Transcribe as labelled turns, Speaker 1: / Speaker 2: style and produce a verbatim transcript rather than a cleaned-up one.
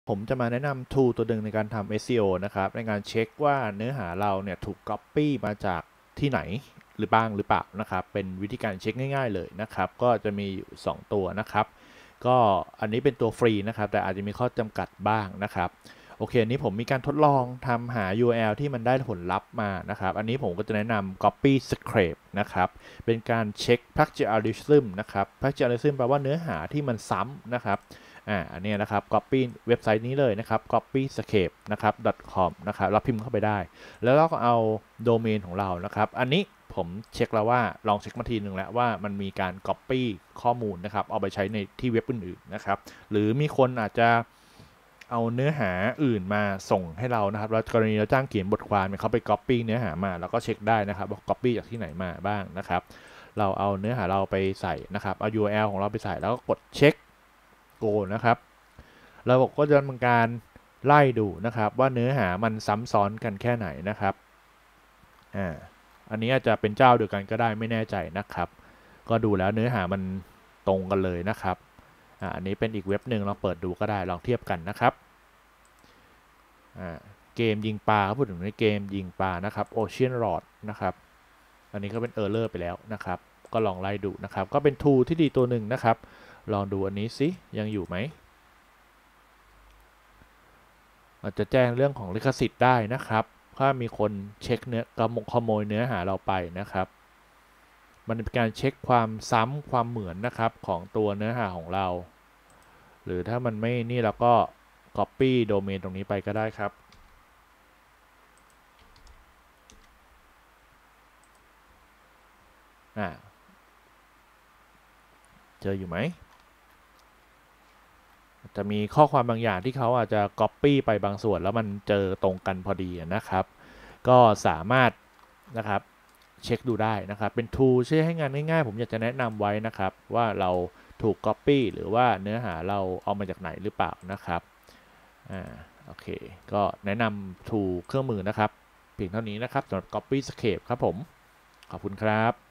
Speaker 1: ผมจะมาแนะนำ tool ตัวหนึ่งในการทำ เอส อี โอ นะครับในการเช็คว่าเนื้อหาเราเนี่ยถูก copy มาจากที่ไหนหรือบ้างหรือเปล่านะครับเป็นวิธีการเช็คง่ายๆเลยนะครับก็จะมีอยู่สองตัวนะครับก็อันนี้เป็นตัวฟรีนะครับแต่อาจจะมีข้อจำกัดบ้างนะครับโอเคอันนี้ผมมีการทดลองทำหา ยู อาร์ แอล ที่มันได้ผลลัพธ์มานะครับอันนี้ผมก็จะแนะนำ copy scrape นะครับเป็นการเช็ค plagiarism นะครับ plagiarism แปลว่าเนื้อหาที่มันซ้ำนะครับอ่าอันนี้นะครับ copy เว็บไซต์นี้เลยนะครับ copyscape นะครับ .com นะครับเราพิมพ์เข้าไปได้แล้วเราก็เอาโดเมนของเรานะครับอันนี้ผมเช็คแล้วว่าลองเช็คมาทีหนึ่งแล้วว่ามันมีการ copy ข้อมูลนะครับเอาไปใช้ในที่เว็บอื่นๆนะครับหรือมีคนอาจจะเอาเนื้อหาอื่นมาส่งให้เรานะครับแล้วกรณีเราจ้างเขียนบทความเขาไป copy เนื้อหามาแล้วก็เช็คได้นะครับว่า copy จากที่ไหนมาบ้างนะครับเราเอาเนื้อหาเราไปใส่นะครับเอา ยู อาร์ แอล ของเราไปใส่แล้วก็กดเช็คโกนะครับระบบก็จะทำการไล่ดูนะครับว่าเนื้อหามันซ้ำซ้อนกันแค่ไหนนะครับอ่าอันนี้อาจจะเป็นเจ้าเดียวกันก็ได้ไม่แน่ใจนะครับก็ดูแล้วเนื้อหามันตรงกันเลยนะครับอ่าอันนี้เป็นอีกเว็บหนึ่งลองเปิดดูก็ได้ลองเทียบกันนะครับอ่าเกมยิงปลาพูดถึงในเกมยิงปลานะครับ Ocean Road นะครับอันนี้ก็เป็น Error ไปแล้วนะครับก็ลองไล่ดูนะครับก็เป็น tool ที่ดีตัวหนึ่งนะครับลองดูอันนี้สิยังอยู่ไหมอาจจะแจ้งเรื่องของลิขสิทธิ์ได้นะครับถ้ามีคนเช็คเนื้อกระขโมยเนื้อหาเราไปนะครับมันเป็นการเช็คความซ้ำความเหมือนนะครับของตัวเนื้อหาของเราหรือถ้ามันไม่นี่เราก็ copy โดเมนตรงนี้ไปก็ได้ครับอ่าเจออยู่ไหมจะมีข้อความบางอย่างที่เขาอาจจะ copy ไปบางส่วนแล้วมันเจอตรงกันพอดีนะครับก็สามารถนะครับเช็คดูได้นะครับเป็น tool ช่วยให้งานง่ายๆผมอยากจะแนะนำไว้นะครับว่าเราถูก copy หรือว่าเนื้อหาเราเอามาจากไหนหรือเปล่านะครับอ่าโอเคก็แนะนำ tool เครื่องมือนะครับเพียงเท่านี้นะครับสำหรับ copyscape ครับผมขอบคุณครับ